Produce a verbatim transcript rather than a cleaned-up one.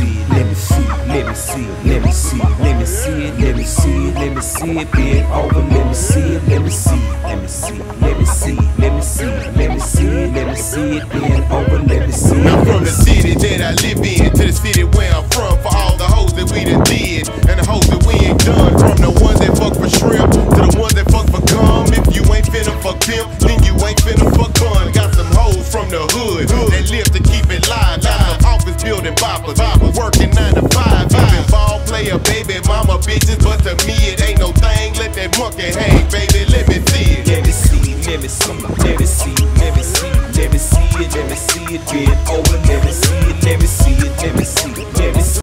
see it, let me see it, let me see it, let me see it, let me see it, let me see it, let me see it, bend over, let me see it, let me see it, let me see it, let me see it, let me see it, let me see it, let me see it, bend over, let me see it. I'm from the city that I live in, to the city where I'm from, for all the hoes that we done did, and the hoes that we ain't done. From the ones that fuck for shrimp, to the ones that fuck for gum. If you ain't finna fuck them, then you ain't finna fuck fun. Got some hoes from the hood, that live to keep it live. Got some office building boppers, working nine to five. Even ball player, baby mama bitches, but to me it ain't no thing. Let that monkey hang, baby, let me see it. Let me see it, let me see it, let me see it, let me see it, let me see it, let me see it, bend over, let me see it, let me see it, let me see it, let me see it.